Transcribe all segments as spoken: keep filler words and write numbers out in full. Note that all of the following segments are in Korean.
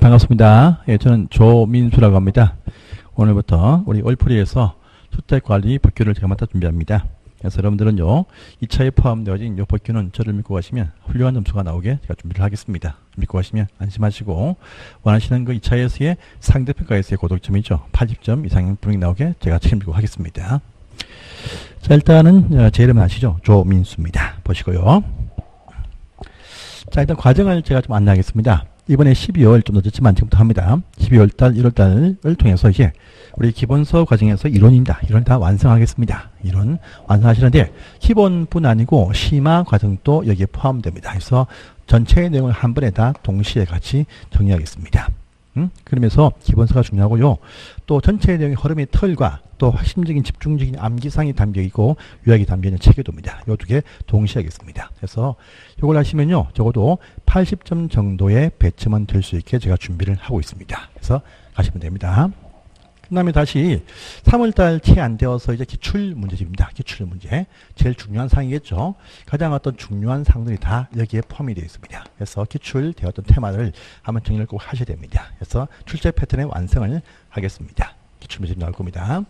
반갑습니다. 예, 저는 조민수라고 합니다. 오늘부터 우리 얼풀이에서 주택관리 법규를 제가 맡아 준비합니다. 그래서 여러분들은요, 이 차에 포함되어진 이 법규는 저를 믿고 가시면 훌륭한 점수가 나오게 제가 준비를 하겠습니다. 믿고 가시면 안심하시고, 원하시는 그 이 차에서의 상대평가에서의 고득점이죠. 팔십 점 이상의 분이 나오게 제가 책임지고 하겠습니다. 자, 일단은 제 이름은 아시죠? 조민수입니다. 보시고요. 자, 일단 과정을 제가 좀 안내하겠습니다. 이번에 십이월 좀 늦었지만 지금부터 합니다. 십이월 달, 일월 달을 통해서 이제 우리 기본 수업 과정에서 이론입니다. 이론 다 완성하겠습니다. 이론 완성하시는데 기본뿐 아니고 심화 과정도 여기에 포함됩니다. 그래서 전체의 내용을 한 번에 다 동시에 같이 정리하겠습니다. 음? 그러면서 기본서가 중요하고요. 또 전체의 내용의 흐름의 틀과 또 핵심적인 집중적인 암기사항이 담겨있고 요약이 담겨있는 체계도입니다. 이 두 개 동시에 하겠습니다. 그래서 이걸 하시면요, 적어도 팔십 점 정도의 배점은 될 수 있게 제가 준비를 하고 있습니다. 그래서 가시면 됩니다. 그 다음에 다시 삼월달 채 안 되어서 이제 기출 문제집입니다. 기출 문제. 제일 중요한 사항이겠죠. 가장 어떤 중요한 사항들이 다 여기에 포함이 되어 있습니다. 그래서 기출 되었던 테마를 한번 정리를 꼭 하셔야 됩니다. 그래서 출제 패턴의 완성을 하겠습니다. 기출 문제집 나올 겁니다.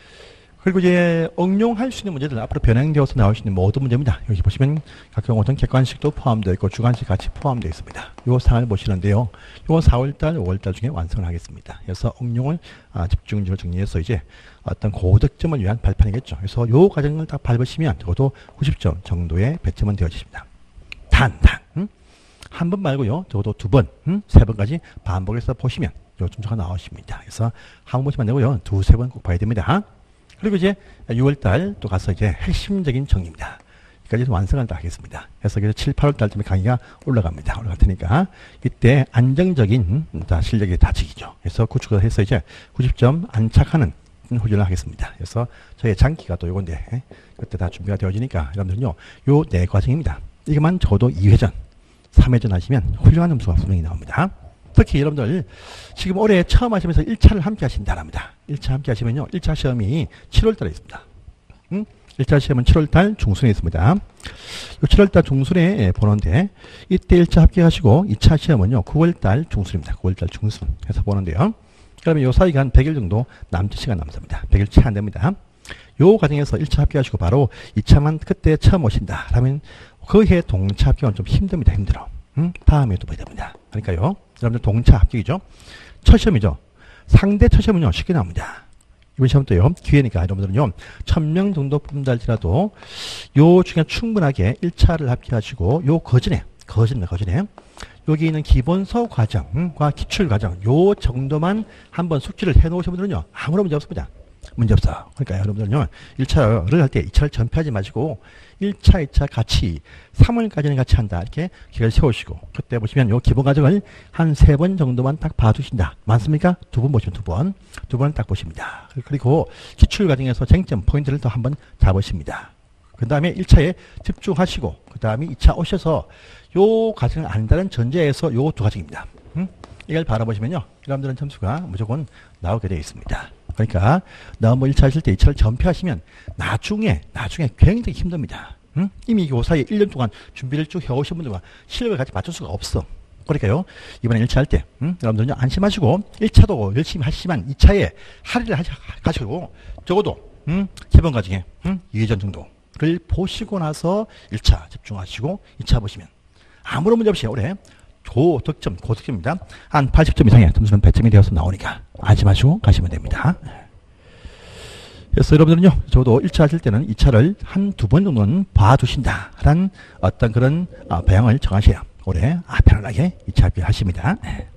그리고 이제 응용할 수 있는 문제들, 앞으로 변형되어서 나올 수 있는 모든 문제입니다. 여기 보시면 각 경우는 객관식도 포함되어 있고 주관식 같이 포함되어 있습니다. 요 사항을 보시는데요. 요 사월달, 오월달 중에 완성을 하겠습니다. 그래서 응용을 아, 집중적으로 정리해서 이제 어떤 고득점을 위한 발판이겠죠. 그래서 요 과정을 딱 밟으시면 적어도 구십 점 정도의 배점은 되어집니다. 단, 단. 음? 한 번 말고요. 적어도 두 번, 음? 세 번까지 반복해서 보시면 요 점수가 나오십니다. 그래서 한 번 보시면 안 되고요. 두세 번 꼭 봐야 됩니다. 그리고 이제 유월달 또 가서 이제 핵심적인 정리입니다. 여기까지 완성을 다 하겠습니다. 그래서 그래서 칠, 팔월달 때문에 강의가 올라갑니다. 올라갈 테니까 이때 안정적인 실력의 다지기죠. 그래서 구축을 해서 이제 구십 점 안착하는 훈련을 하겠습니다. 그래서 저의 장기가 또 요건데 그때 다 준비가 되어지니까 여러분들은요, 요 네 과정입니다. 이것만 적어도 이 회전, 삼 회전 하시면 훌륭한 점수가 분명히 나옵니다. 특히 여러분들 지금 올해 처음 하시면서 일 차를 함께 하신다랍니다. 일 차 함께 하시면요, 일 차 시험이 칠월달에 있습니다. 음? 일 차 시험은 칠월달 중순에 있습니다. 칠월달 중순에 보는데 이때 일 차 합격하시고 이 차 시험은요 구월달 중순입니다. 구월달 중순 해서 보는데요. 그러면 요 사이가 한 백 일 정도 남짓 시간 남습니다. 백 일 채 안 됩니다. 요 과정에서 일 차 합격하시고 바로 이 차만 그때 처음 오신다 라면 그 해 동차 합격은 좀 힘듭니다. 힘들어. 음? 다음에 또 봐야 됩니다. 그러니까요, 여러분들 동차 합격이죠. 첫 시험이죠. 상대 첫 시험은요 쉽게 나옵니다. 이번 시험도요 기회니까 여러분들은요 천 명 정도 뽑는다 할지라도 요 중에 충분하게 일 차를 합격하시고 요 거전에 거전에 거전에 여기 있는 기본서 과정과 기출 과정 요 정도만 한번 숙지를 해 놓으신 분들은요 아무런 문제 없습니다. 문제 없어. 그러니까 여러분들은요 일 차를 할 때 이 차를 전폐하지 마시고 일 차, 이 차 같이 삼월까지는 같이 한다 이렇게 기회를 세우시고 그때 보시면 요 기본 과정을 한 세 번 정도만 딱 봐두신다. 많습니까? 두 번 보시면 두 번, 두 번을 딱 보십니다. 그리고 기출 과정에서 쟁점 포인트를 또 한번 잡으십니다. 그 다음에 일 차에 집중하시고 그 다음에 이 차 오셔서 요 과정을 안다는 전제에서 요 두 과정입니다. 음? 이걸 바라보시면요 여러분들은 점수가 무조건 나오게 되어 있습니다. 그러니까 너무 일 차 하실 때 이 차를 전폐하시면 나중에 나중에 굉장히 힘듭니다. 응? 이미 그 사이에 일 년 동안 준비를 쭉 해오신 분들과 실력을 같이 맞출 수가 없어. 그러니까요 이번에 일 차 할 때 응? 여러분들은요 안심하시고 일 차도 열심히 하시지만 이 차에 할애를 하시고 적어도 응? 기본 과정에 응? 이 회전 정도를 보시고 나서 일 차 집중하시고 이 차 보시면 아무런 문제 없이 올해 고득점, 고득점입니다. 한 팔십 점 이상의 점수는 배점이 되어서 나오니까 안심하시고 가시면 됩니다. 그래서 여러분들은요, 저도 일 차 하실 때는 이 차를 한 두 번 정도는 봐두신다. 라는 어떤 그런 배양을 정하셔야 올해 아, 편안하게 이 차 합격하십니다.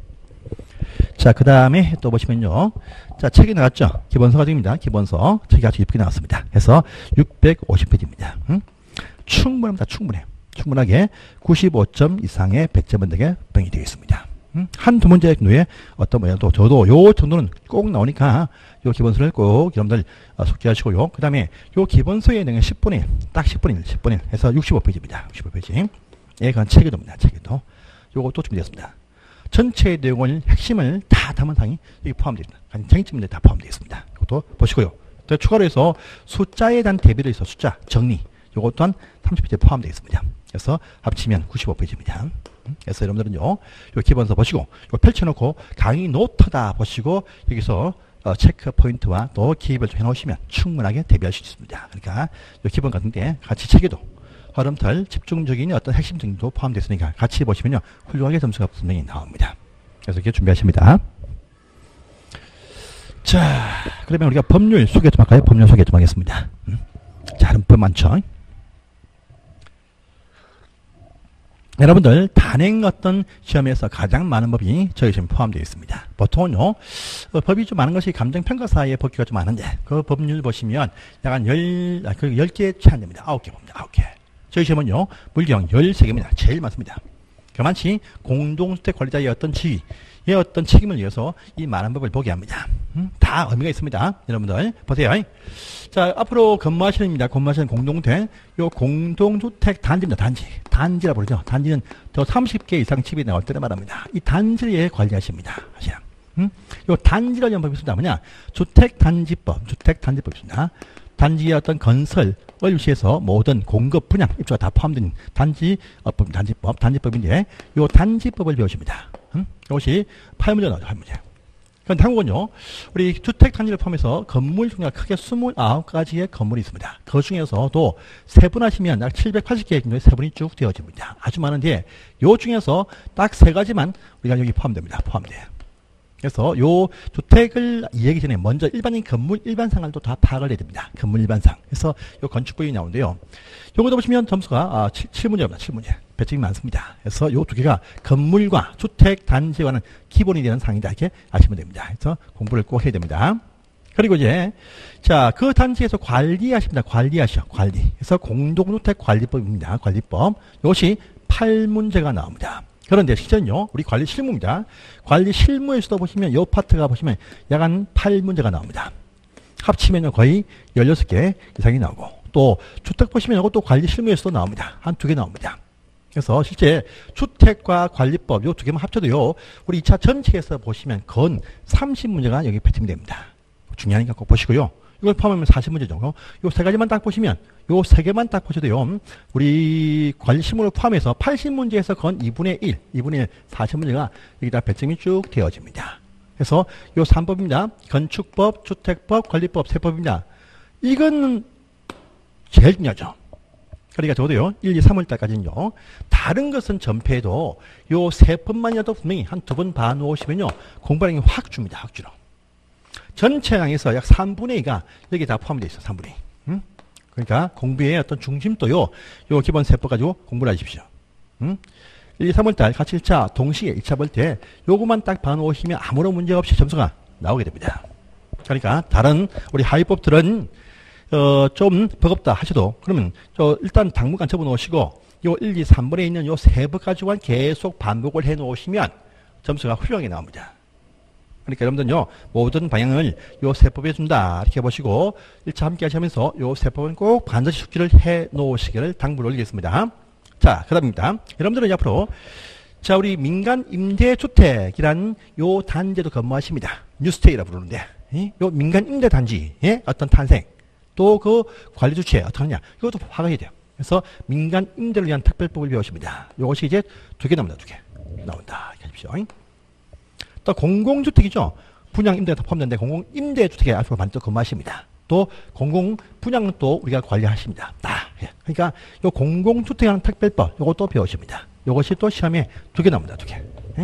자, 그 다음에 또 보시면요. 자, 책이 나왔죠? 기본서 과정입니다. 기본서. 책이 아주 예쁘게 나왔습니다. 그래서 육백오십 페이지입니다. 응? 충분합니다. 충분해. 충분하게 구십오 점 이상의 배점은 되게 병이 되어 있습니다. 음? 한두 문제 후에 어떤 모양도 저도 요 정도는 꼭 나오니까 요 기본서를 꼭 여러분들 어, 숙지하시고요. 그 다음에 요 기본서의 내용은 십 분의 일, 딱 십 분의 일, 십 분의 일 해서 육십오 페이지입니다. 육십오 페이지. 얘가 체계도입니다. 체계도. 요것도 준비되었습니다. 전체의 내용을, 핵심을 다 담은 사항이 여기 포함되어 있습니다. 아니, 쟁점들이 다 포함되어 있습니다. 이것도 보시고요. 또 추가로 해서 숫자에 대한 대비를 해서 숫자, 정리. 요것 또한 삼십 페이지에 포함되어 있습니다. 그래서 합치면 구십오 페이지입니다. 그래서 여러분들은요, 요 기본서 보시고, 요 펼쳐놓고 강의 노트다 보시고, 여기서 어, 체크 포인트와 또 기입을 좀 해놓으시면 충분하게 대비할 수 있습니다. 그러니까 요 기본 같은데 같이 체계도, 흐름틀, 집중적인 어떤 핵심적인도 포함되어 있으니까 같이 보시면요, 훌륭하게 점수가 분명히 나옵니다. 그래서 이렇게 준비하십니다. 자, 그러면 우리가 법률 소개 좀 할까요? 법률 소개 좀 하겠습니다. 음. 자, 헌법 많죠? 여러분들 단행 어떤 시험에서 가장 많은 법이 저희 시험에 포함되어 있습니다. 보통은요, 어, 법이 좀 많은 것이 감정평가사의 법규가 좀 많은데 그 법률 보시면 약간 열, 아, 그 열 개 채 안 됩니다. 아홉 개 봅니다. 아홉 개. 저희 시험은요, 물경 열세 개입니다. 제일 많습니다. 그만치 공동주택 관리자의 어떤 지위의 어떤 책임을 위해서 이 많은 법을 보게 합니다. 음, 다 의미가 있습니다. 여러분들 보세요. 자, 앞으로 근무하시는 입니다. 근무하시는 공동주택, 요 공동주택 단지입니다. 단지. 단지라 부르죠. 단지는 더 삼십 개 이상 집이 나올 때를 말합니다. 이 단지에 관리하십니다. 아시죠? 음? 요 단지라는 법이 있습니다. 뭐냐? 주택단지법, 주택단지법이 있습니다. 단지의 어떤 건설을 위해서 모든 공급, 분양, 입주가 다 포함된 단지법, 단지법, 단지법인데 요 단지법을 배우십니다. 음? 이것이 팔 문제 나오죠. 팔 문제. 그런데 한국은요, 우리 주택 단지를 포함해서 건물 중에 크게 이십구 가지의 건물이 있습니다. 그 중에서도 세분하시면 약 칠백팔십 개 정도의 세분이 쭉 되어집니다. 아주 많은데, 요 중에서 딱 세 가지만 우리가 여기 포함됩니다. 포함돼요. 그래서 요 주택을 이야기 전에 먼저 일반인 건물 일반상을도 다 파악을 해야 됩니다. 건물 일반상. 그래서 요 건축법이 나오는데요. 요거도 보시면 점수가 아, 칠 문제입니다. 칠 문제. 배점이 많습니다. 그래서 요 두 개가 건물과 주택 단지와는 기본이 되는 상이다. 이렇게 아시면 됩니다. 그래서 공부를 꼭 해야 됩니다. 그리고 이제 자, 그 단지에서 관리하십니다. 관리하셔. 관리. 그래서 공동주택 관리법입니다. 관리법. 이것이 팔 문제가 나옵니다. 그런데 실제는요, 우리 관리 실무입니다. 관리 실무에서도 보시면 요 파트가 보시면 약 한 팔 문제가 나옵니다. 합치면 거의 열여섯 개 이상이 나오고, 또 주택 보시면 이것도 관리 실무에서도 나옵니다. 한 두 개 나옵니다. 그래서 실제 주택과 관리법 요 두 개만 합쳐도요, 우리 이 차 전체에서 보시면 건 삼십 문제가 여기 배팅이 됩니다. 중요하니까 꼭 보시고요. 이걸 포함하면 사십 문제 정도. 요 세 가지만 딱 보시면, 요 세 개만 딱 보셔도요, 우리 관리 실무를 포함해서 팔십 문제에서 건 이분의 일, 이분의 일, 사십 문제가 여기다 배점이 쭉 되어집니다. 그래서 요 삼 법입니다. 건축법, 주택법, 관리법 세 법입니다. 이건 제일 중요하죠. 그러니까 저도요, 일, 이, 삼월 달까지는요, 다른 것은 전폐해도 요 세 법만이라도 분명히 한 두 번 봐놓으시면요, 공부량이 확 줍니다. 확 줄어. 전체 양에서 약 삼분의 이가 여기 다 포함되어 있어요. 삼분의 이. 음? 그러니까 공부의 어떤 중심도요, 요 기본 세법 가지고 공부를 하십시오. 음? 일, 이, 삼월 달 같이 일 차 동시에 일 차 볼 때 요거만 딱 봐놓으시면 아무런 문제 없이 점수가 나오게 됩니다. 그러니까 다른 우리 하위법들은 어, 좀 버겁다 하셔도 그러면 저 일단 당분간 접어 놓으시고 요 일, 이, 삼번에 있는 요 세 법 가지고만 계속 반복을 해 놓으시면 점수가 훌륭하게 나옵니다. 그러니까 여러분들은요, 모든 방향을 요 세법에 준다. 이렇게 보시고, 일 차 함께 하시면서 요 세법은 꼭 반드시 숙지를 해 놓으시기를 당부를 올리겠습니다. 자, 그 다음입니다. 여러분들은 앞으로, 자, 우리 민간 임대주택이라는 요 단지에도 근무하십니다. 뉴스테이라 부르는데, 요 민간 임대 단지의 어떤 탄생, 또 그 관리 주체 어떻게 하느냐, 이것도 파악해야 돼요. 그래서 민간 임대를 위한 특별법을 배우십니다. 요것이 이제 두 개 나옵니다. 두 개. 나온다. 이렇게 하십시오. 또 공공주택이죠. 분양 임대가 포함되는데 공공임대주택에 앞으로 많이 또 근무하십니다. 또 공공분양은 또 우리가 관리하십니다. 아, 그러니까 요 공공주택이라는 특별법 요것도 배우십니다. 요것이 또 시험에 두 개 나옵니다. 두 개.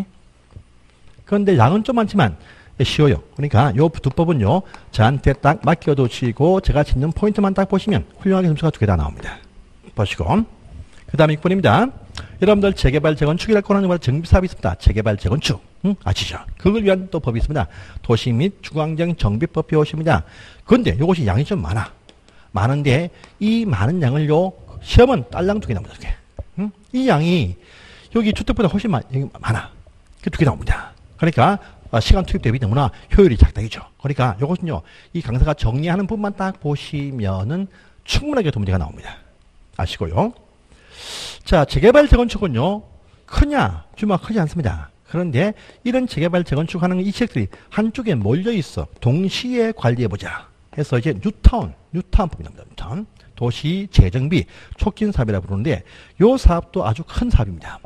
그런데 양은 좀 많지만 쉬워요. 그러니까 요 두 법은요, 저한테 딱 맡겨두시고 제가 짓는 포인트만 딱 보시면 훌륭하게 점수가 두 개 다 나옵니다. 보시고. 그 다음에 육 번입니다. 여러분들 재개발 재건축이라고 하는 말 정비사업이 있습니다. 재개발 재건축. 응? 아시죠? 그걸 위한 또 법이 있습니다. 도시 및 주거환경 정비법 배우십니다. 그런데 이것이 양이 좀 많아. 많은데 이 많은 양을요, 시험은 딸랑 두 개 나옵니다. 두 개. 응? 이 양이 여기 주택보다 훨씬 많, 많아. 그 두 개 나옵니다. 그러니까 시간 투입 대비 너무나 효율이 작다이죠. 그러니까 이것은요, 이 강사가 정리하는 부분만 딱 보시면은 충분하게 도 문제가 나옵니다. 아시고요. 자, 재개발 재건축은요, 크냐? 규모가 크지 않습니다. 그런데 이런 재개발 재건축하는 이 지역들이 한쪽에 몰려 있어. 동시에 관리해보자. 해서 이제 뉴타운, 뉴타운법이 나옵니다. 뉴타운. 도시 재정비 촉진 사업이라고 부르는데 이 사업도 아주 큰 사업입니다.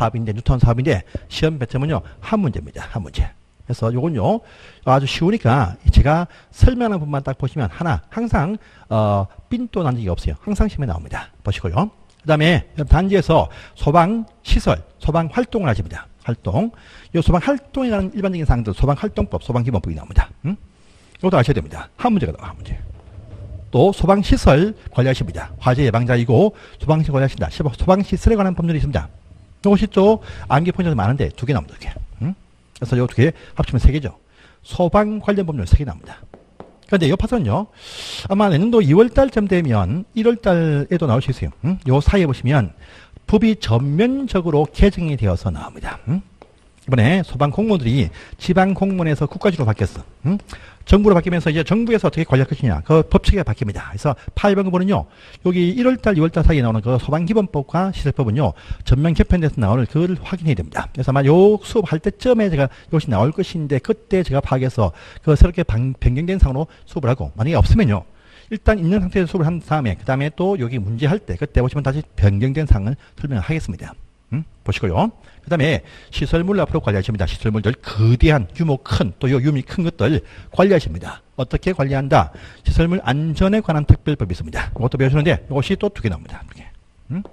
사업인데, 뉴턴 사업인데, 시험 배점은요, 한 문제입니다. 한 문제. 그래서 요건요, 아주 쉬우니까 제가 설명하는 부분만 딱 보시면 하나, 항상, 어, 삔또 난 적이 없어요. 항상 시험에 나옵니다. 보시고요. 그 다음에 단지에서 소방 시설, 소방 활동을 하십니다. 활동. 이 소방 활동에 관한 일반적인 사항들, 소방 활동법, 소방 기본법이 나옵니다. 음? 이것도 아셔야 됩니다. 한 문제가 나와, 한 문제. 또 소방시설 관리하십니다. 화재 예방자이고 소방시설 관리하신다. 소방시설에 관한 법률이 있습니다. 이것이 또 암기 포인트가 많은데 두 개 나옵니다. 두 개. 응? 그래서 이 두 개 합치면 세 개죠. 소방 관련 법률 세 개 나옵니다. 그런데 이 파트는요. 아마 내년도 이월달쯤 되면 일월달에도 나올 수 있어요. 응? 요 사이에 보시면 법이 전면적으로 개정이 되어서 나옵니다. 응? 이번에 소방 공무원들이 지방 공무원에서 국가직으로 바뀌었어. 응? 정부로 바뀌면서 이제 정부에서 어떻게 관리할 것이냐. 그 법칙이 바뀝니다. 그래서 팔 번 부분은요. 여기 일월달, 이월달 사이에 나오는 그 소방기본법과 시설법은요. 전면 개편돼서 나오는 그걸 확인해야 됩니다. 그래서 아마 요 수업할 때쯤에 제가 이것이 나올 것인데 그때 제가 파악해서 그 새롭게 방, 변경된 상으로 수업을 하고 만약에 없으면요. 일단 있는 상태에서 수업을 한 다음에 그 다음에 또 여기 문제할 때 그때 보시면 다시 변경된 상을 설명하겠습니다. 음? 보시고요. 그 다음에 시설물 앞으로 관리하십니다. 시설물들 거대한 규모 큰 또 요 유미 큰 것들 관리하십니다. 어떻게 관리한다? 시설물 안전에 관한 특별법이 있습니다. 이것도 배우시는데 이것이 또 두 개 나옵니다. 두 개. 음?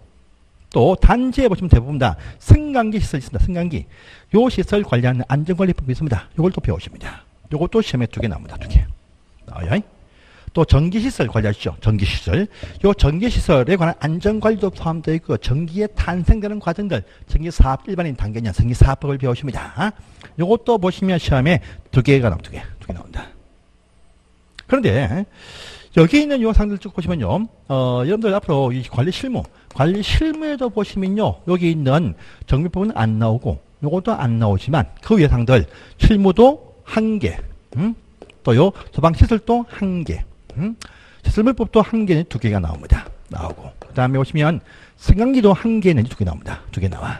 또 단지에 보시면 대부분 다 승강기 시설이 있습니다. 승강기. 요 시설 관리하는 안전관리법이 있습니다. 이걸 또 배우십니다. 이것도 시험에 두 개 나옵니다. 두 개. 나와요. 또 전기시설 관리하시죠. 전기시설. 요 전기시설에 관한 안전관리도 포함되어 있고 전기에 탄생되는 과정들 전기사업 일반인 단계냐 전기사업법을 배우십니다. 요것도 보시면 시험에 두 개가 나옵니다. 두 개. 두 개 나온다. 그런데 여기 있는 요 상들 쭉 보시면요. 어, 여러분들 앞으로 이 관리 실무 관리 실무에도 보시면요. 여기 있는 정비법은 안 나오고 요것도 안 나오지만 그 위에 상들 실무도 한 개. 음? 또 요 소방시설도 한 개. 음? 시설물법도 한 개, 두 개가 나옵니다. 나오고. 그 다음에 보시면 승강기도 한 개 내지 두 개 나옵니다. 두 개 나와.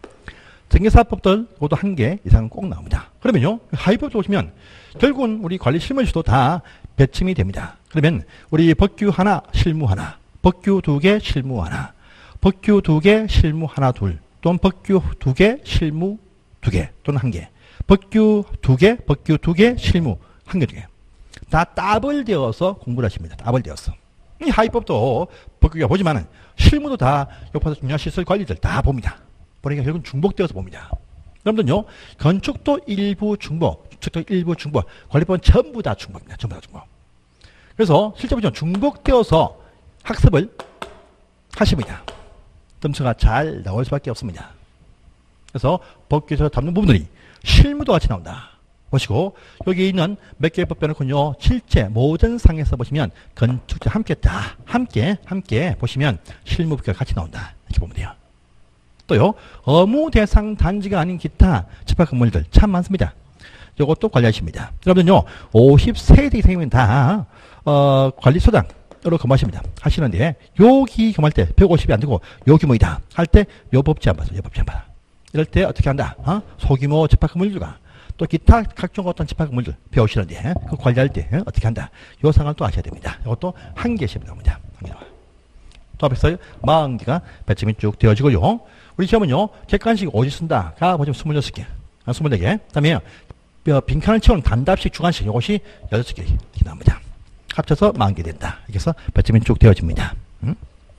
전기사업법들, 그것도 한 개 이상은 꼭 나옵니다. 그러면요, 하위법도 보시면 결국은 우리 관리 실무실도 다 배침이 됩니다. 그러면 우리 법규 하나, 실무 하나, 법규 두 개, 실무 하나, 법규 두 개, 실무 하나, 둘, 또는 법규 두 개, 실무 두 개, 또는 한 개. 법규 두 개, 법규 두 개, 실무 한 개, 두 개. 다 따블 되어서 공부를 하십니다. 따블 되어서. 이 하위법도 법규가 보지만은 실무도 다 옆에서 중요한 시설 관리들 다 봅니다. 보니까 결국은 중복되어서 봅니다. 여러분들요, 건축도 일부 중복, 주택도 일부 중복, 관리법은 전부 다 중복입니다. 전부 다 중복. 그래서 실제 보시면 중복되어서 학습을 하십니다. 점수가 잘 나올 수밖에 없습니다. 그래서 법규에서 담는 부분들이 실무도 같이 나온다. 보시고 여기 있는 몇 개의 법 빼놓고요. 실제 모든 상에서 보시면 건축자 함께 다 함께 함께 보시면 실무법규가 같이 나온다. 이렇게 보면 돼요. 또요. 업무 대상 단지가 아닌 기타 집합 건물들 참 많습니다. 이것도 관리하십니다. 여러분요. 오십 세대 이상이면 다 어, 관리소장으로 근무하십니다. 하시는데 여기 근무할 때 백오십이 안 되고 요 규모이다 할 때 요 법제 안 봐서 요 법제 안 봐. 이럴 때 어떻게 한다? 어? 소규모 집합 건물들과 또 기타 각종 어떤 집합 건물들 배우시는데 그 관리할 때 어떻게 한다? 요 상황을 또 아셔야 됩니다. 이것도 한 개씩 나옵니다. 한 개 나와요. 또 앞에서 사십 개가 배점이 쭉 되어지고요. 우리 시험은요. 객관식 오지 쓴다가 보시면 스물여섯 개, 아, 스물네 개. 그 다음에 빈칸을 채우는 단답식 주관식 이것이 여섯 개 이렇게 나옵니다. 합쳐서 사십 개 된다. 이렇게 해서 배점이 쭉 되어집니다. 음?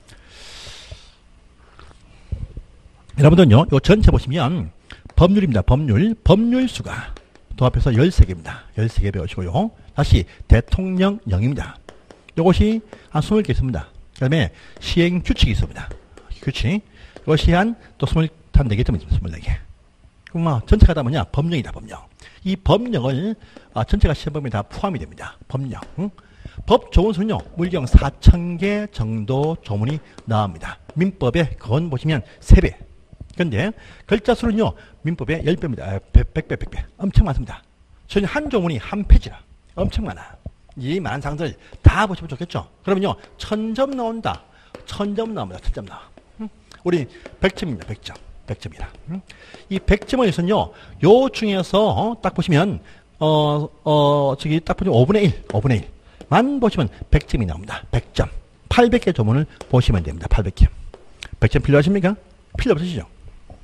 여러분들요. 요 전체 보시면 법률입니다. 법률. 법률 수가 또 앞에서 열세 개입니다. 열세 개 배우시고요. 다시 대통령령입니다. 이것이 한 이십 개 있습니다. 그 다음에 시행 규칙이 있습니다. 규칙. 이것이 한 또 이십사 개쯤 있습니다. 이십사 개. 그럼 뭐 전체가 다 뭐냐? 법령이다. 법령. 이 법령을 아, 전체가 시험범위에 다 포함이 됩니다. 법령. 응? 법 조문수는요. 물경 사천 개 정도 조문이 나옵니다. 민법에 그건 보시면 세 배. 그런데 글자 수는요. 민법의 십 배입니다. 백 배, 백 배. 엄청 많습니다. 저는 한 조문이 한 페이지라. 엄청 많아. 이 많은 사항들 다 보시면 좋겠죠. 그러면요. 천 점 나온다. 천 점 나옵니다. 천 점 나와. 응? 우리 백 점입니다. 백 점. 백 점이라. 응? 이 백 점은 있었요. 요 중에서 어, 딱 보시면 어, 어, 저기 딱 보시면 오분의 일. 오분의 일만 보시면 백 점이 나옵니다. 백 점. 팔백 개 조문을 보시면 됩니다. 팔백 개. 백 점 필요하십니까? 필요 없으시죠?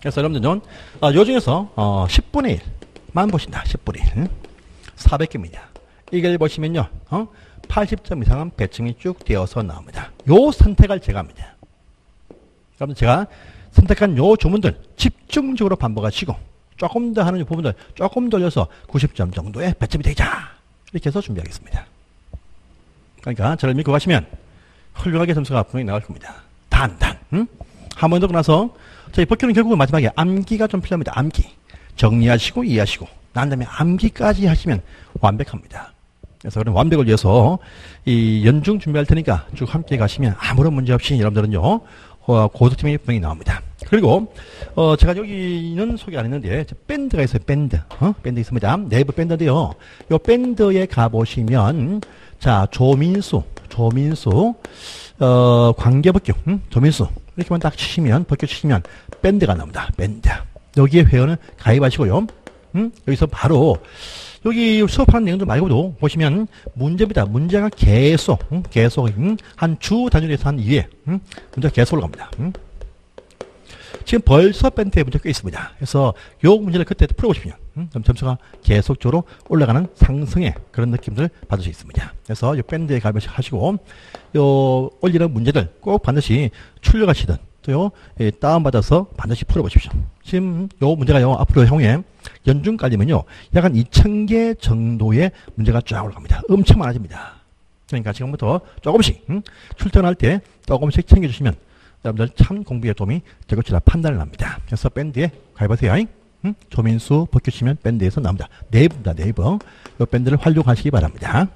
그래서 여러분들은 어, 요 중에서 어, 십분의 일만 보신다. 십분의 일. 사백 개입니다. 이걸 보시면요. 어? 팔십 점 이상은 배점이 쭉 되어서 나옵니다. 요 선택을 제가 합니다. 여러분 제가 선택한 요 조문들 집중적으로 반복하시고 조금 더 하는 부분들 조금 돌려서 구십 점 정도의 배점이 되자. 이렇게 해서 준비하겠습니다. 그러니까 저를 믿고 가시면 훌륭하게 점수가 분명히 나올 겁니다. 단, 단. 응? 한 번 더 나서 저희 법규는 결국은 마지막에 암기가 좀 필요합니다. 암기. 정리하시고 이해하시고 난 다음에 암기까지 하시면 완벽합니다. 그래서 그런 완벽을 위해서 이 연중 준비할 테니까 쭉 함께 가시면 아무런 문제 없이 여러분들은요 어, 고득점이 분명히 나옵니다. 그리고 어, 제가 여기는 소개 안 했는데 밴드가 있어요. 밴드. 어? 밴드 있습니다. 네이버 밴드인데요. 이 밴드에 가보시면 자 조민수 조민수 어, 관계법규 응? 조민수 이렇게만 딱 치시면 법규 치시면 밴드가 나옵니다. 밴드. 여기에 회원은 가입하시고요. 응? 여기서 바로 여기 수업하는 내용들 말고도 보시면 문제입니다. 문제가 계속 응? 계속 응? 한 주 단위에서 한 이 회 응? 문제가 계속 올라갑니다. 응? 지금 벌써 밴드에 문제가 꽤 있습니다. 그래서 요 문제를 그때 풀어보시면 응? 그럼 점수가 계속적으로 올라가는 상승의 그런 느낌들을 받을 수 있습니다. 그래서 요 밴드에 가입하시고 요 올리는 문제들 꼭 반드시 출력하시든 또요 예, 다운받아서 반드시 풀어보십시오. 지금 요 문제가요 앞으로 향후에 연중 깔리면요 약 한 이천 개 정도의 문제가 쫙 올라갑니다. 엄청 많아집니다. 그러니까 지금부터 조금씩 응? 출퇴근할 때 조금씩 챙겨주시면 여러분들 참 공부에 도움이 될 것이라 판단을 합니다. 그래서 밴드에 가입하세요. 응? 조민수 법규 치면 밴드에서 나옵니다. 네이버입니다. 네이버. 이 밴드를 활용하시기 바랍니다.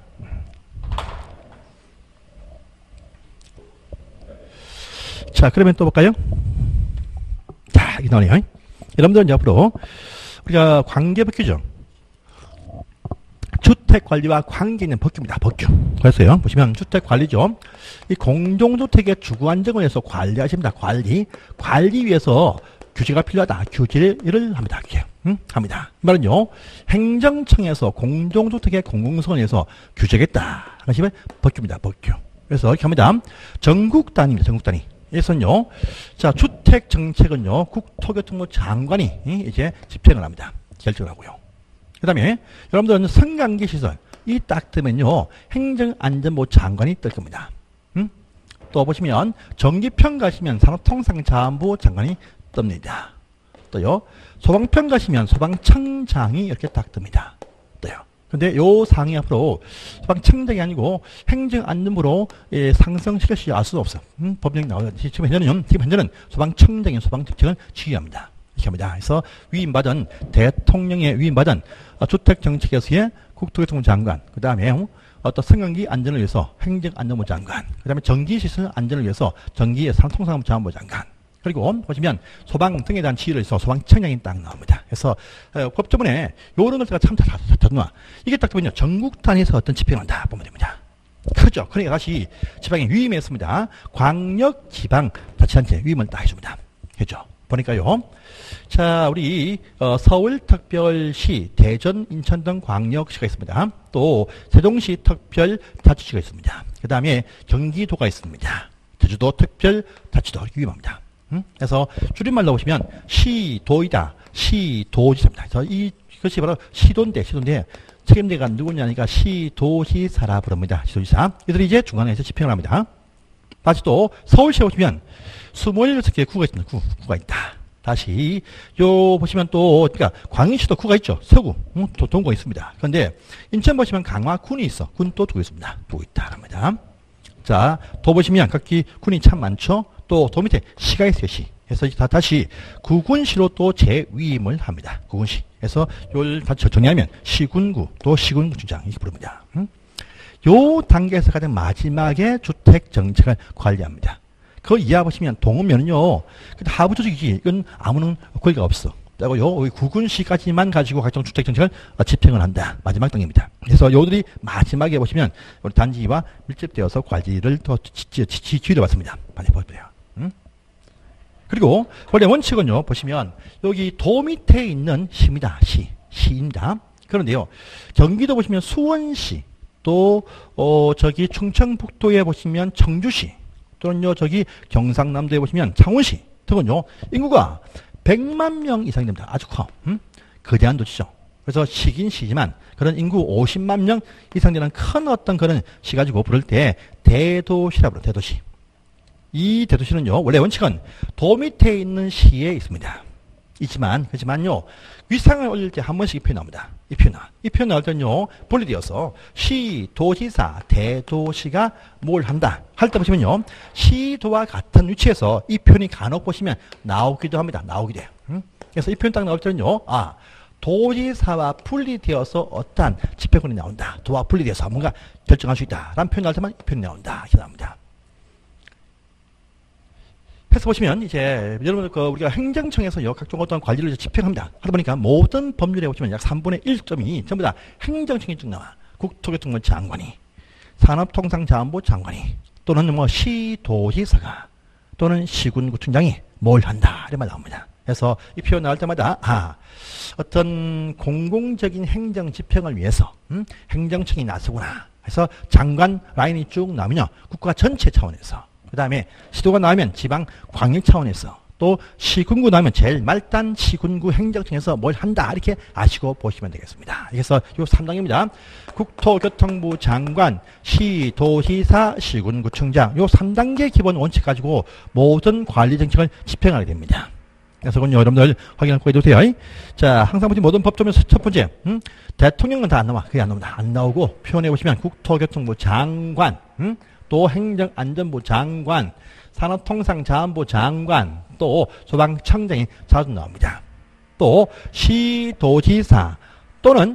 자, 그러면 또 볼까요? 자, 이게 나오네요. 여러분들은 이제 앞으로 우리가 관계법규죠. 주택관리와 관계 있는 법규입니다. 법규. 그래서요. 보시면 주택관리죠. 이 공동주택의 주거안정을 위해서 관리하십니다. 관리. 관리 위해서 규제가 필요하다. 규제를 합니다. 규제. 응? 합니다. 이 말은요. 행정청에서 공동주택의 공공성을 위해서 규제겠다. 하시면 법규입니다. 법규. 그래서 이렇게 합니다. 전국 단위입니다. 전국 단위. 여기서는요. 자, 주택 정책은요. 국토교통부 장관이 이제 집행을 합니다. 결정을 하고요. 그 다음에 여러분들은 성관계 시설 이 딱 뜨면요 행정안전부 장관이 뜰 겁니다. 음? 또 보시면 전기평 가시면 산업통상자원부 장관이 뜹니다. 또요 소방평 가시면 소방청장이 이렇게 딱 뜹니다. 떠요. 근데 요 상이 앞으로 소방청장이 아니고 행정안전부로 예, 상승시켜서 알 수는 없어. 음? 법령이 나와요. 지금 현재는 지금 현재는 소방청장이 소방정책을 지휘합니다. 이렇게 합니다. 그래서 위임받은 대통령의 위임받은 주택정책에서의 국토교통부 장관, 그 다음에 어떤 성관계 안전을 위해서 행정안전부 장관, 그 다음에 전기시설 안전을 위해서 전기예산통상부 장관부 장관, 그리고 보시면 소방 등에 대한 지휘를 해서 소방청장이 딱 나옵니다. 그래서 어, 법조문에 요런 것들가 참 자주나 이게 딱 보면요 전국 단위에서 어떤 집행을 한다 보면 됩니다. 크죠. 그러니까 다시 지방에 위임했습니다. 광역 지방 자치단체 위임을 딱 해줍니다. 했죠. 보니까요. 자, 우리 어, 서울특별시, 대전, 인천 등 광역시가 있습니다. 또 세종시 특별자치시가 있습니다. 그 다음에 경기도가 있습니다. 제주도 특별자치도 위임합니다. 음? 그래서 줄임말로 보시면 시도이다. 시도지사입니다. 그래서 이, 이것이 바로 시도인데, 시도인데 책임자가 누구냐니까 시도지사라 부릅니다. 시도지사. 이들이 이제 중간에서 집행을 합니다. 다시 또 서울시에 보시면 이십칠 개의 구가 있습니다. 구, 구가 있다. 다시 요 보시면 또 그러니까 광역시도 구가 있죠. 서구, 응? 또 동구가 있습니다. 그런데 인천 보시면 강화군이 있어. 군 또 두고 있습니다. 두고 있다 합니다. 자, 도 보시면 각기 군이 참 많죠. 또 도 밑에 시가 있어요. 시. 그래서 다 다시 구군시로 또 재위임을 합니다. 구군시. 그래서 요를 다 정리하면 시군구 또 시군구청장 이렇게 부릅니다. 응? 요 단계에서 가장 마지막에 주택 정책을 관리합니다. 그거 이해해 보시면 동호면은요, 하부 조직이지, 이건 아무런 권리가 없어. 그리고 요, 구군시까지만 가지고 각종 주택 정책을 집행을 한다. 마지막 단계입니다. 그래서 요들이 마지막에 보시면, 우리 단지와 밀집되어서 관리를 더 지휘를 받습니다. 많이 보여요. 응? 그리고, 원래 원칙은요, 보시면, 여기 도 밑에 있는 시입니다. 시. 시입니다. 그런데요, 경기도 보시면 수원시, 또, 어, 저기 충청북도에 보시면 청주시, 또는요, 저기 경상남도에 보시면 창원시 등은요, 인구가 백만 명 이상이 됩니다. 아주 커. 음? 거대한 도시죠. 그래서 시긴 시지만 그런 인구 오십만 명 이상 되는 큰 어떤 그런 시 가지고 부를 때 대도시라고 불러요. 대도시. 이 대도시는요, 원래 원칙은 도 밑에 있는 시에 있습니다. 있지만, 그렇지만요, 위상을 올릴 때 한 번씩 이 표현이 나옵니다. 이 표현 나와. 이 표현 나올 때는요, 분리되어서 시, 도지사, 대도시가 뭘 한다 할 때 보시면요, 시도와 같은 위치에서 이 표현이 간혹 보시면 나오기도 합니다. 나오기도 해요. 응? 그래서 이 표현 딱 나올 때는요, 아, 도지사와 분리되어서 어떠한 집행권이 나온다. 도와 분리되어서 뭔가 결정할 수 있다. 라는 표현 나올 때만 이 표현이 나온다. 이렇게 나옵니다. 해서 보시면 이제 여러분 그 우리가 행정청에서요 각종 어떤 관리를 집행합니다. 하다 보니까 모든 법률에 보시면 약 삼분의 일 점이 전부 다 행정청이 쭉 나와. 국토교통부 장관이, 산업통상자원부 장관이, 또는 뭐 시도지사가, 또는 시군구청장이 뭘 한다 이런 말 나옵니다. 그래서 이 표현 나올 때마다 아 어떤 공공적인 행정 집행을 위해서 음? 행정청이 나서구나. 그래서 장관 라인이 쭉 나오면요 국가 전체 차원에서. 그 다음에 시도가 나오면 지방 광역 차원에서, 또 시군구 나오면 제일 말단 시군구 행정청에서 뭘 한다 이렇게 아시고 보시면 되겠습니다. 그래서 요 삼 단계입니다. 국토교통부 장관, 시도지사, 시군구청장 요 삼 단계 기본 원칙 가지고 모든 관리 정책을 집행하게 됩니다. 그래서 그건 여러분들 확인하고 해두세요. 자, 항상 보시면 모든 법조문에서 첫 번째 음? 대통령은 다 안 나와. 그게 안 나옵니다. 안 나오고 표현해 보시면 국토교통부 장관, 음? 또 행정안전부 장관, 산업통상자원부 장관, 또 소방청장이 자주 나옵니다. 또 시도지사 또는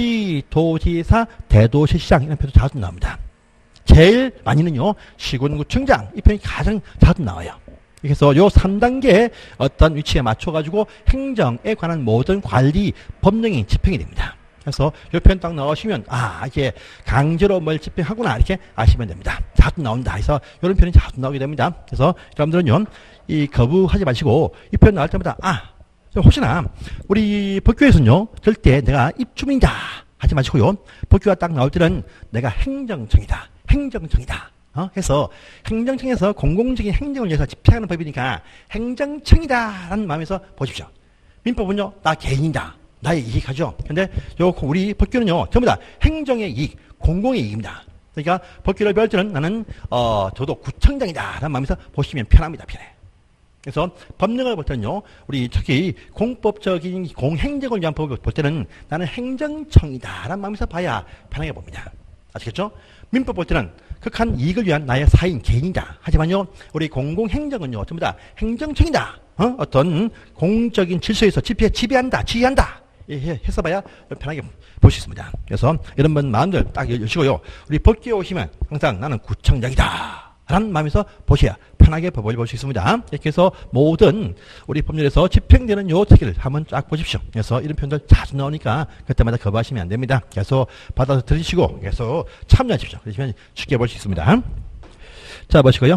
시도지사, 대도시시장 이런 표도 자주 나옵니다. 제일 많이는요 시군구청장 이 표현이 가장 자주 나와요. 그래서 요 삼 단계의 어떤 위치에 맞춰가지고 행정에 관한 모든 관리 법령이 집행이 됩니다. 그래서 이 표현 딱 나오시면 아 이게 강제로 뭘 집행하구나 이렇게 아시면 됩니다. 자주 나온다. 그래서 이런 표현이 자주 나오게 됩니다. 그래서 여러분들은요 이 거부하지 마시고 이 표현 나올 때마다 아 혹시나 우리 법규에서는요 절대 내가 입주민이다 하지 마시고요 법규가 딱 나올 때는 내가 행정청이다 행정청이다 어? 해서 행정청에서 공공적인 행정을 위해서 집행하는 법이니까 행정청이다 라는 마음에서 보십시오. 민법은요 나 개인이다 나의 이익하죠. 근데 요 우리 법규는요 전부 다 행정의 이익, 공공의 이익입니다. 그러니까 법규를 배울 때는 나는 어 저도 구청장이다 라는 마음에서 보시면 편합니다. 편해. 그래서 법령을 볼 때는요 우리 특히 공법적인 공행정을 위한 법을 볼 때는 나는 행정청이다 라는 마음에서 봐야 편하게 봅니다. 아시겠죠? 민법 볼 때는 극한 이익을 위한 나의 사인 개인이다. 하지만요 우리 공공행정은요 전부 다 행정청이다. 어? 어떤 공적인 질서에서 지배, 지배한다, 지휘한다. 해서 봐야 편하게 볼 수 있습니다. 그래서 이런 분 마음들 딱 여시고요. 우리 법규에 오시면 항상 나는 구청장이다 라는 마음에서 보셔야 편하게 법을 볼 수 있습니다. 이렇게 해서 모든 우리 법률에서 집행되는 요 체계를 한번 쫙 보십시오. 그래서 이런 표현들 자주 나오니까 그때마다 거부하시면 안 됩니다. 계속 받아서 들으시고 계속 참여하십시오. 그러시면 쉽게 볼 수 있습니다. 자 보시고요.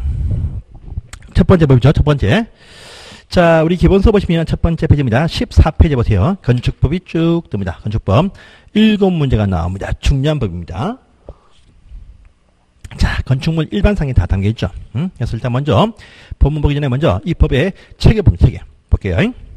첫 번째 법이죠. 첫 번째. 자, 우리 기본서 보시면 첫 번째 페이지입니다. 십사 페이지 보세요. 건축법이 쭉 뜹니다. 건축법. 일곱 문제가 나옵니다. 중요한 법입니다. 자, 건축물 일반상에 다 담겨있죠. 음? 그래서 일단 먼저, 법문 보기 전에 먼저 이 법의 체계 봅니다. 체계. 볼게요.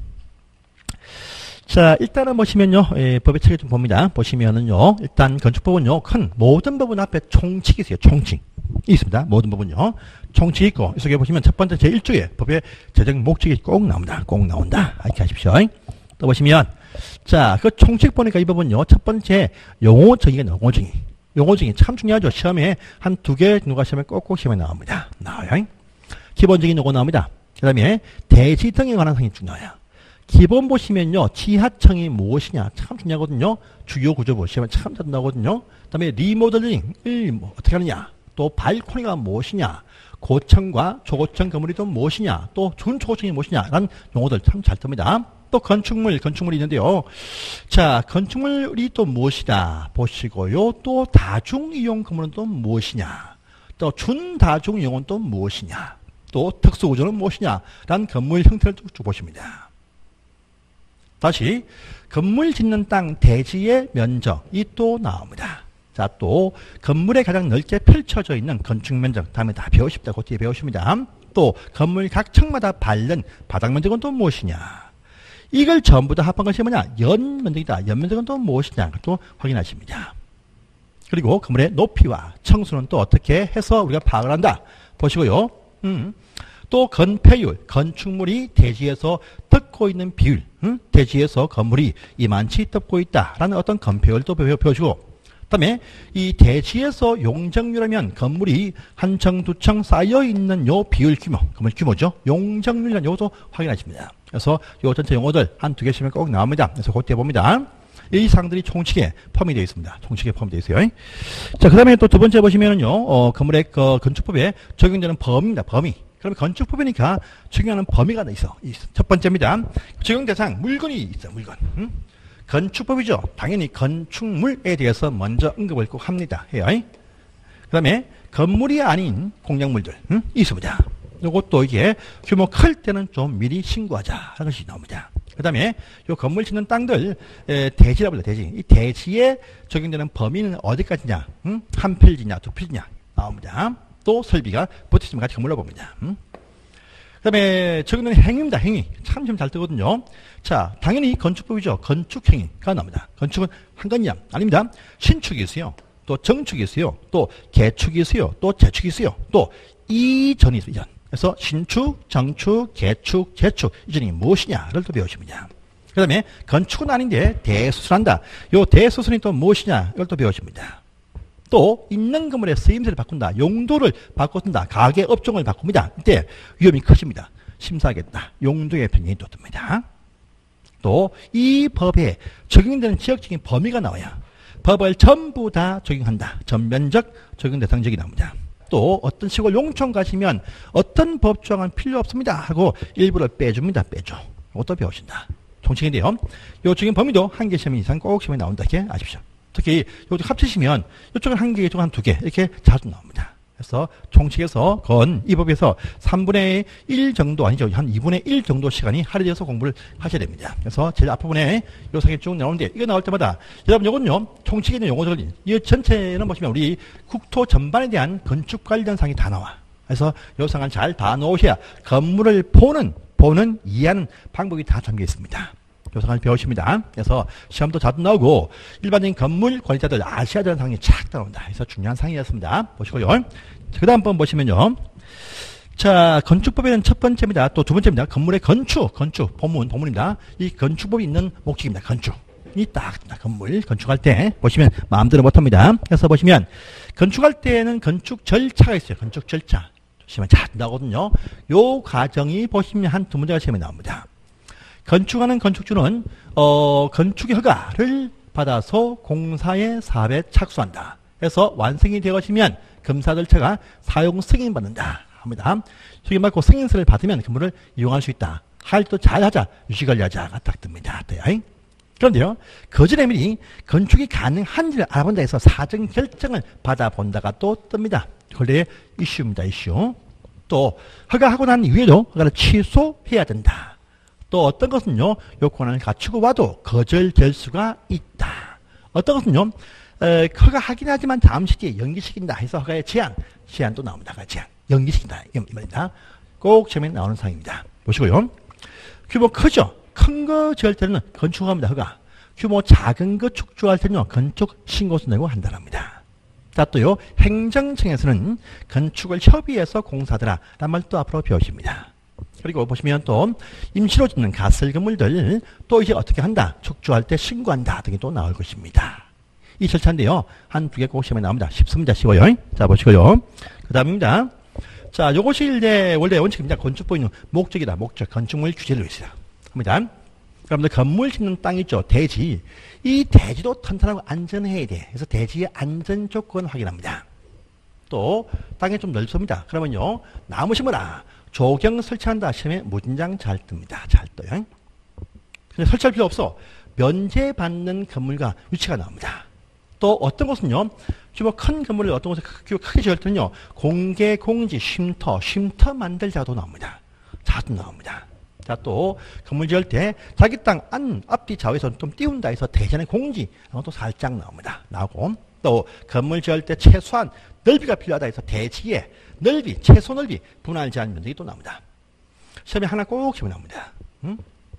자, 일단은 보시면요, 예, 법의 체계 좀 봅니다. 보시면은요, 일단 건축법은요, 큰 모든 법은 앞에 총칙이 있어요. 총칙. 있습니다. 모든 법은요. 총칙이 있고, 이 속에 보시면 첫 번째 제일 조에 법의 제정 목적이 꼭 나옵니다. 꼭 나온다. 이렇게 하십시오. 또 보시면, 자, 그 총칙 보니까 이 법은요, 첫 번째 용어 정의가 나와요. 용어 정의. 용어 정의 참 중요하죠. 시험에 한 두 개 누가 시험에 꼭꼭 시험에 나옵니다. 나와요. 기본적인 용어 나옵니다. 그 다음에 대지 등에 관한 상이 쭉 나와요. 기본 보시면요, 지하청이 무엇이냐 참 중요하거든요. 주요 구조부 시험에 참 자주 나오거든요. 그 다음에 리모델링을 뭐 어떻게 하느냐, 또 발코니가 무엇이냐, 고층과 초고층 건물이 또 무엇이냐, 또 준초고층이 무엇이냐라는 용어들 참 잘 뜹니다. 또 건축물, 건축물이 있는데요. 자, 건축물이 또 무엇이다 보시고요. 또 다중이용 건물은 또 무엇이냐, 또 준다중이용은 또 무엇이냐, 또 특수구조는 무엇이냐라는 건물 형태를 쭉 보십니다. 다시 건물 짓는 땅 대지의 면적이 또 나옵니다. 자, 또 건물에 가장 넓게 펼쳐져 있는 건축 면적 다음에 다 배우십니다. 그 뒤에 배우십니다. 또 건물 각 층마다 바른 바닥 면적은 또 무엇이냐. 이걸 전부 다 합한 것이 뭐냐. 연면적이다. 연면적은 또 무엇이냐. 또 확인하십니다. 그리고 건물의 높이와 층수는 또 어떻게 해서 우리가 파악을 한다. 보시고요. 음. 또 건폐율, 건축물이 대지에서 덮고 있는 비율, 음? 대지에서 건물이 이만치 덮고 있다라는 어떤 건폐율도 배워주고, 그 다음에 이 대지에서 용적률하면 건물이 한 층, 두 층 쌓여 있는 요 비율 규모, 건물 규모죠. 용적률이라는 요것도 확인하십니다. 그래서 요 전체 용어들 한 두 개씩은 꼭 나옵니다. 그래서 그때 봅니다. 이 사항들이 총칙에 포함이 되어 있습니다. 총칙에 포함이 되어 있어요. 자, 그 다음에 또 두 번째 보시면은요, 어, 건물의 그 건축법에 적용되는 범위입니다. 범위. 그러면 건축법이니까 적용하는 범위가 있어. 첫 번째입니다. 적용 대상, 물건이 있어, 물건. 응? 건축법이죠. 당연히 건축물에 대해서 먼저 언급을 꼭 합니다. 해요. 그 다음에 건물이 아닌 공작물들, 응? 있습니다. 이것도 이게 규모 클 때는 좀 미리 신고하자. 하는 것이 나옵니다. 그 다음에 이 건물 짓는 땅들, 에, 대지라고 해요, 대지. 이 대지에 적용되는 범위는 어디까지냐? 응? 한 필지냐, 두 필지냐? 나옵니다. 또 설비가 붙어있으면 같이 건물로 봅니다. 음? 그 다음에 적용되는 행위입니다. 행위. 참 좀 잘 뜨거든요. 자, 당연히 건축법이죠. 건축행위가 나옵니다. 건축은 한 건이냐? 아닙니다. 신축이 있어요. 또 정축이 있어요. 또 개축이 있어요. 또 재축이 있어요. 또 이전이 있어요. 이전. 그래서 신축, 정축, 개축, 재축. 이전이 무엇이냐를 또 배우십니다. 그 다음에 건축은 아닌데 대수술한다. 요 대수술이 또 무엇이냐? 이걸 또 배우십니다. 또 있는 건물의 쓰임새를 바꾼다. 용도를 바꾼다. 가게 업종을 바꿉니다. 이때 위험이 크십니다. 심사하겠다. 용도의 변경이 또 듭니다. 또 이 법에 적용되는 지역적인 범위가 나와야 법을 전부 다 적용한다. 전면적 적용 대상적이 나옵니다. 또 어떤 시골 농촌 가시면 어떤 법 조항은 필요 없습니다 하고 일부를 빼줍니다. 빼줘. 이것도 배우신다. 총칙인데요. 요 적용 범위도 한 개 시험 이상 꼭 시험에 나온다. 이렇게 아십시오. 특히 요쪽 합치시면 이쪽은 한 개, 이쪽은 한 두 개 이렇게 자주 나옵니다. 그래서 총칙에서 건 이 법에서 삼분의 일 정도 아니죠. 한 이분의 일 정도 시간이 할애되어서 공부를 하셔야 됩니다. 그래서 제일 앞부분에 요 사기 쭉 나오는데 이거 나올 때마다 여러분 요건요. 총칙에 있는 용어들 이 전체는 보시면 우리 국토 전반에 대한 건축 관련 사항이 다 나와. 그래서 요 사항을 잘 다 놓으셔야 건물을 보는 보는 이해하는 방법이 다 담겨 있습니다. 요상을 배우십니다. 그래서 시험도 자주 나오고 일반적인 건물 관리자들 아셔야 되는 상황이 착 나온다. 그래서 중요한 상황이었습니다. 보시고요. 그 다음 번 보시면요. 자, 건축법에는 첫 번째입니다. 또 두 번째입니다. 건물의 건축, 건축, 본문, 본문입니다. 이 건축법이 있는 목적입니다. 건축. 이 딱, 건물 건축할 때 보시면 마음대로 못합니다. 그래서 보시면 건축할 때는 건축 절차가 있어요. 건축 절차. 시험에 잘 나오거든요. 요 과정이 보시면 한 두 문제가 시험에 나옵니다. 건축하는 건축주는 어, 건축의 허가를 받아서 공사의 사업에 착수한다. 그래서 완성이 되어지면 검사절차가 사용 승인받는다 합니다. 소위 말고 승인서를 받으면 건물을 이용할 수 있다. 할 또 잘하자, 유지관리하자가 딱 뜹니다. 그런데요, 그전에 미리 건축이 가능한지를 알아본다 해서 사전 결정을 받아본다가 또 뜹니다. 원래 이슈입니다. 이슈. 또 허가하고 난 이후에도 허가를 취소해야 된다. 또 어떤 것은요, 요 권한을 갖추고 와도 거절될 수가 있다. 어떤 것은요, 에, 허가하긴 하지만 잠시 뒤에 연기시킨다 해서 허가의 제한, 제한도 나옵니다. 허가 제한, 연기시킨다. 이 말입니다. 꼭 시험에 나오는 사항입니다. 보시고요. 규모 크죠? 큰 거 지을 때는 건축합니다. 허가. 규모 작은 거 축조할 때는요, 건축 신고서 내고 한다랍니다. 자, 또요, 행정청에서는 건축을 협의해서 공사하더라. 라는 말도 앞으로 배우십니다. 그리고 보시면 또 임시로 짓는 가설 건물들 또 이제 어떻게 한다. 축조할 때 신고한다 등이 또 나올 것입니다. 이 절차인데요. 한 두 개 꼭 시험에 나옵니다. 쉽습니다. 쉬워요. 자, 보시고요. 그 다음입니다. 자, 요것이 이제 원래 원칙입니다. 건축법의 목적이다. 목적. 건축물 규제를 위해서다. 합니다. 여러분들 건물 짓는 땅 있죠. 대지. 이 대지도 튼튼하고 안전해야 돼. 그래서 대지의 안전 조건 확인합니다. 또 땅이 좀 넓습니다. 그러면요. 나무 심어라. 조경 설치한다 시험에 무진장 잘 뜹니다. 잘 떠요. 근데 설치할 필요 없어. 면제받는 건물과 위치가 나옵니다. 또 어떤 곳은요. 규모 큰 건물을 어떤 곳에 규모 크게 지을 때는요. 공개 공지 쉼터, 쉼터 만들자도 나옵니다. 자주 나옵니다. 자, 또 건물 지을 때 자기 땅 안, 앞뒤 좌우에서 좀 띄운다 해서 대전의 공지 또 살짝 나옵니다. 나오고 또 건물 지을 때 최소한 넓이가 필요하다 해서 대지의 넓이, 최소 넓이, 분할 제한 면적이 또 나옵니다. 시험에 하나 꼭 시험에 나옵니다. 응?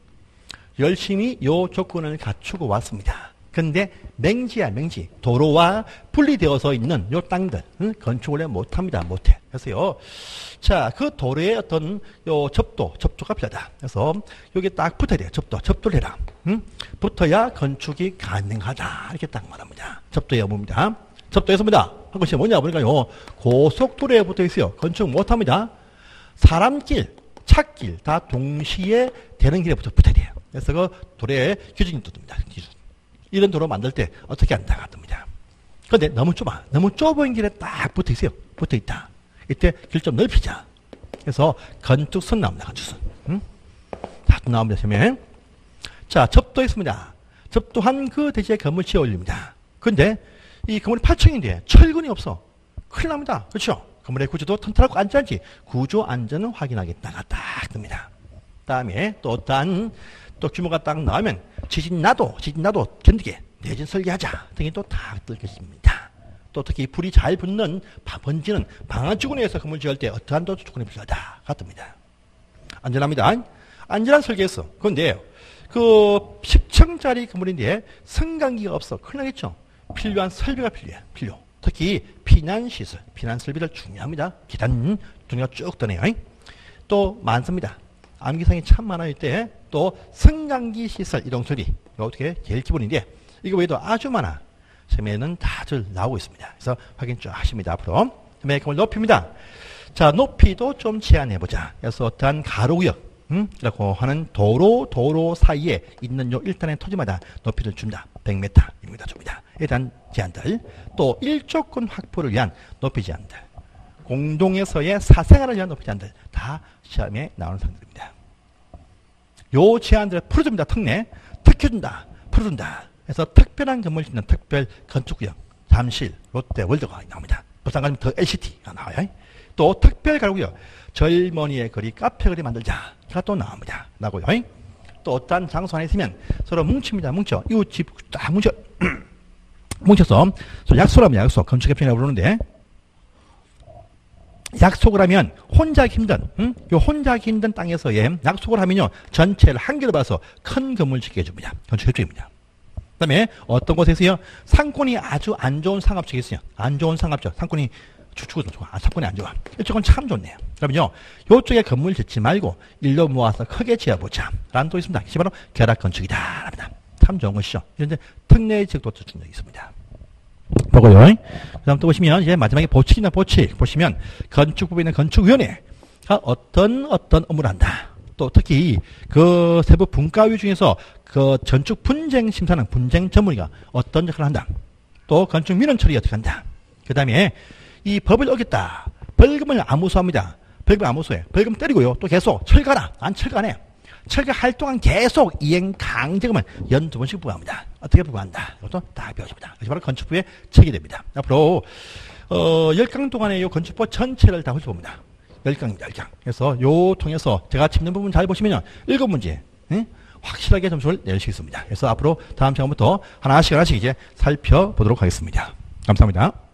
열심히 요 조건을 갖추고 왔습니다. 근데 맹지야 맹지, 도로와 분리되어서 있는 요 땅들, 응? 건축을 해 못합니다. 못해. 그래서요, 자, 그 도로에 어떤 요 접도, 접조가 필요하다. 그래서 여기 딱 붙어야 돼요. 접도, 접도를 해라. 응? 붙어야 건축이 가능하다. 이렇게 딱 말합니다. 접도의 여부입니다. 접도에서입니다. 한 것이 뭐냐 보니까요, 고속도로에 붙어 있어요. 건축 못합니다. 사람길, 찻길 다 동시에 되는 길에 붙어 붙어야 돼요. 그래서 그 도로에 규정이 뜹니다. 기준. 이런 도로 만들 때 어떻게 한다가 뜹니다. 그런데 너무 좁아. 너무 좁은 길에 딱 붙어 있어요. 붙어 있다. 이때 길 좀 넓히자. 그래서 건축선 나옵니다. 건축선. 응? 자, 또 나옵니다. 시험에. 자, 접도 있습니다. 접도한 그 대지에 건물 지어 올립니다. 그런데 이 건물이 팔 층인데 철근이 없어. 큰일 납니다. 그렇죠? 건물의 구조도 튼튼하고 안전한지 구조 안전을 확인하겠다가 딱 뜹니다. 다음에 또 어떠한 또 규모가 딱 나오면 지진 나도 지진 나도 견디게 내진 설계하자 등이 또 다 뜨겠습니다. 또 특히 불이 잘 붙는 번지는 방화주근에서 건물 지을 때 어떠한 또 조건이 필요하다 같습니다. 안전합니다. 안전한 설계했어. 그런데 그 십 층짜리 건물인데 승강기가 없어. 큰일 나겠죠. 필요한 설비가 필요해. 필요. 특히 피난시설, 피난설비들 중요합니다. 계단 등이가 쭉 떠네요. 또 많습니다. 암기사항이 참 많아요. 이때 또 승강기 시설 이동설비 어떻게 제일 기본인데 이거 외에도 아주 많아. 시험에는 다들 나오고 있습니다. 그래서 확인 좀 하십니다. 앞으로 시험의 건물 높이입니다. 자, 높이도 좀 제한해보자. 그래서 어떠한 가로구역 음? 라고 하는 도로 도로 사이에 있는 요 일단의 토지마다 높이를 준다. 백 미터입니다. 줍니다. 일단 제한들. 또 일조권 확보를 위한 높이 제한들. 공동에서의 사생활을 위한 높이 제한들. 다 시험에 나오는 상들입니다. 요 제한들을 풀어줍니다. 특례. 특혜준다. 풀어준다. 그래서 특별한 건물 짓는 특별 건축구역. 잠실, 롯데, 월드가 나옵니다. 부산 가면 더 엘시티가 나와요. 또 특별 가구역. 젊은이의 거리, 카페 거리 만들자. 가 또 나옵니다. 나고요. 또 어떤 장소 안에 있으면 서로 뭉칩니다. 뭉쳐. 이웃집 딱 뭉쳐. 뭉쳐서 약속을 하면 약속. 건축협정이라고 부르는데 약속을 하면 혼자 하기 힘든, 응? 요 혼자 하기 힘든 땅에서의 약속을 하면요. 전체를 한 개로 봐서 큰 건물 짓게 해줍니다. 건축협정입니다. 그 다음에 어떤 곳에서요. 상권이 아주 안 좋은 상업지역이 있어요. 안 좋은 상업지역. 상권이 주축은 좋아. 아, 상권이 안 좋아. 이쪽은 참 좋네요. 그러면요. 요쪽에 건물 짓지 말고 일로 모아서 크게 지어보자. 라는 또 있습니다. 이게 바로 결합건축이다. 합니다. 참 좋은 것이죠. 이런 특례의 지역도 준 적이 있습니다. 보고요. 그 다음 또 보시면 이제 마지막에 보칙이나 보칙 보시면 건축법에 있는 건축위원회가 어떤 어떤 업무를 한다. 또 특히 그 세부 분과위 중에서 그 건축 분쟁 심사는 분쟁 전문의가 어떤 역할을 한다. 또 건축 민원 처리 어떻게 한다. 그 다음에 이 법을 어겼다. 벌금을 암무소합니다. 벌금 암무소해. 벌금 때리고요. 또 계속 철거하라. 안 철거 안 해. 철거할 동안 계속 이행 강제금을 연두 번씩 부과합니다. 어떻게 부과한다. 이것도 다 배워줍니다. 그것이 바로 건축부의 책이 됩니다. 앞으로 어, 열 강 동안에 이 건축법 전체를 다 훑어봅니다. 열 강, 열 강. 그래서 요 통해서 제가 짚는 부분 잘 보시면요. 일곱 문제 응? 확실하게 점수를 낼 수 있습니다. 그래서 앞으로 다음 시간부터 하나씩 하나씩 이제 살펴보도록 하겠습니다. 감사합니다.